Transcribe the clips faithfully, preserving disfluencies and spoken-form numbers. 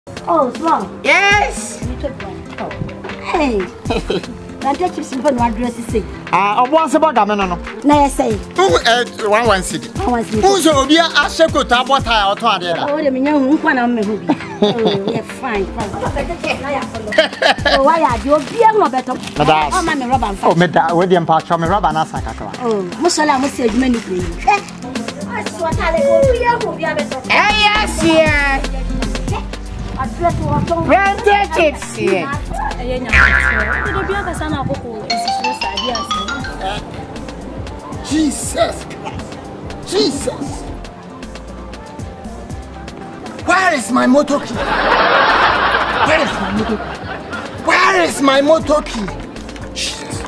Oh, small. Yes. Oh. Hey. Now take chips in one dress to say. Ah, what's about Gamano? Now I say. Who ate one one city? Who's a dear Asheko Tabota or Tadera? Oh, the minion one on me. Oh, yeah, fine. Oh, why are you being better? Oh, Mammy Robin. Oh, Meda, William Pacha, me Robin Asaka. Oh, Musala must say many things. That's what I will be able to. Yes, yeah. Rented chips here. Jesus. Jesus. Where is my motor key? Where is my motor key? Where is my motor key? Jesus.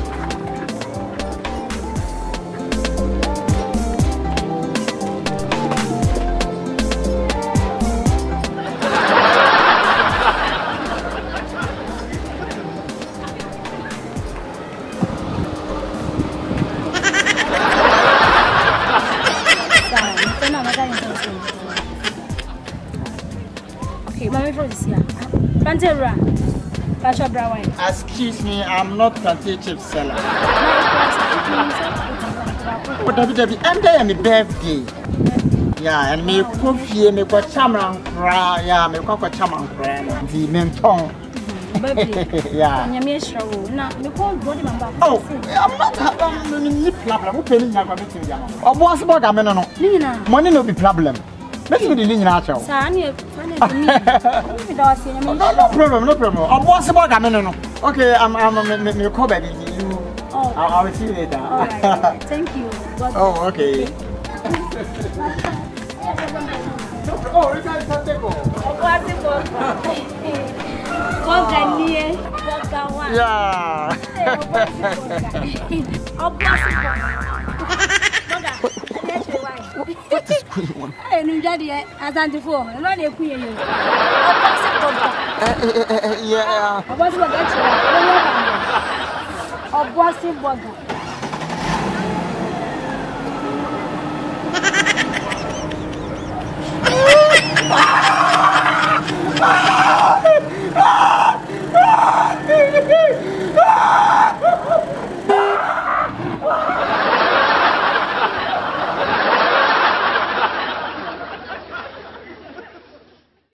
Excuse me, I'm not plantain chip seller. But Debbie, Debbie, I'm there on my birthday. Yeah, and me coffee, me got chaman cry, yeah, me got chaman cry, the menton. Yeah. Oh, I'm not having any problem. Who penny you're going to do? Or what's about a man? Money no be problem. Let's do the linear natural. No problem, no problem. Or what's about a man? Okay, I'm I'm a call baby. Oh, I will see you later. All right. Thank you. Oh, okay. Oh, it's a table. Yeah. What is going on? I knew Daddy as I before. I'm not a queen. Yeah. I was what that's